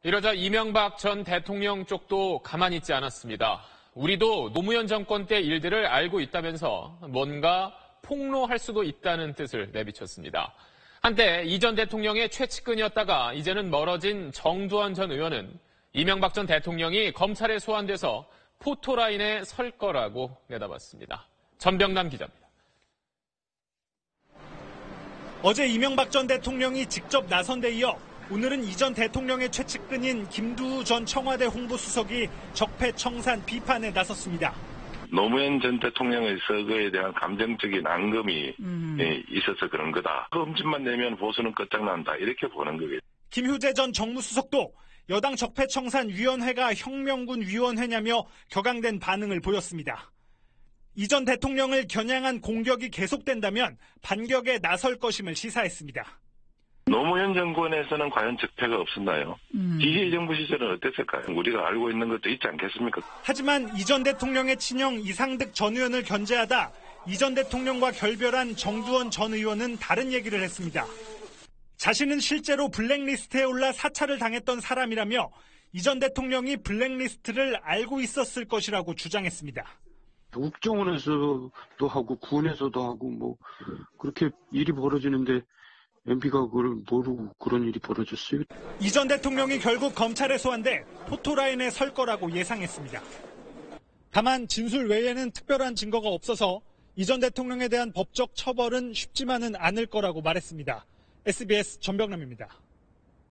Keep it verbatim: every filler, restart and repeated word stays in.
이러자 이명박 전 대통령 쪽도 가만히 있지 않았습니다. 우리도 노무현 정권 때 일들을 알고 있다면서 뭔가 폭로할 수도 있다는 뜻을 내비쳤습니다. 한때 이 전 대통령의 최측근이었다가 이제는 멀어진 정두환 전 의원은 이명박 전 대통령이 검찰에 소환돼서 포토라인에 설 거라고 내다봤습니다. 전병남 기자입니다. 어제 이명박 전 대통령이 직접 나선 데 이어 오늘은 이 전 대통령의 최측근인 김두우 전 청와대 홍보수석이 적폐청산 비판에 나섰습니다. 노무현 전 대통령의 서거에 대한 감정적인 앙금이 음. 예, 있어서 그런 거다. 그 흠집만 내면 보수는 끝장난다. 이렇게 보는 거겠죠. 김효재 전 정무수석도 여당 적폐청산위원회가 혁명군 위원회냐며 격앙된 반응을 보였습니다. 이 전 대통령을 겨냥한 공격이 계속된다면 반격에 나설 것임을 시사했습니다. 노무현 정권에서는 과연 적폐가 없었나요? 음. 지지의 정부 시절은 어땠을까요? 우리가 알고 있는 것도 있지 않겠습니까? 하지만 이 전 대통령의 친형 이상득 전 의원을 견제하다 이 전 대통령과 결별한 정두원 전 의원은 다른 얘기를 했습니다. 자신은 실제로 블랙리스트에 올라 사찰을 당했던 사람이라며 이 전 대통령이 블랙리스트를 알고 있었을 것이라고 주장했습니다. 국정원에서도 하고 군에서도 하고 뭐 그렇게 일이 벌어지는데 엠피가 그걸 모르고 그런 일이 벌어졌어요. 이 전 대통령이 결국 검찰에 소환돼 포토라인에 설 거라고 예상했습니다. 다만 진술 외에는 특별한 증거가 없어서 이 전 대통령에 대한 법적 처벌은 쉽지만은 않을 거라고 말했습니다. 에스비에스 전병남입니다.